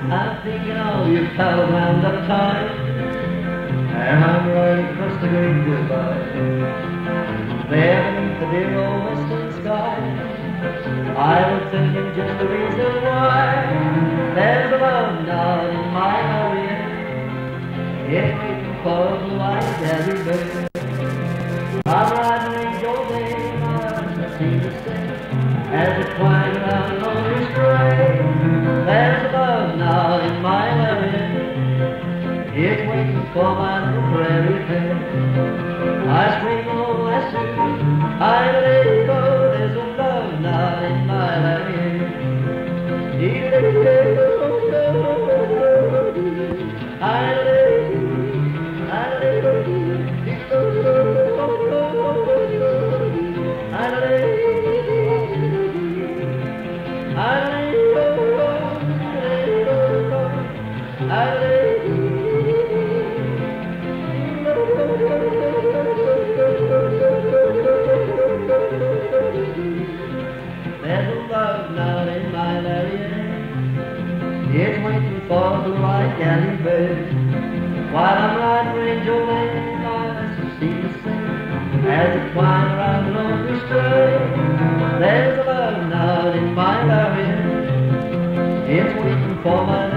I'm thinking of you fell round up time, and I'm riding across the great divide. There beneath the dear old western sky, I will tell you just the reason why. There's a love knot in my area, it's waiting for a blue-eyed Gabby bird. I'm riding angel day, my eyes seem to sing as it twines around a lonely stray. There's a love knot in my area, it's waiting for my little prairie pet. I scream, oh, I sing, I let it go. There's a love knot in my area. I let it go, I let it go, I let it There's a love knot in my lariat, it's waiting for the white galley bird. While I'm riding Angel Lane, my eyes seem to sing as it twines around the lonely stray. There's a love knot in my lariat, it's waiting for my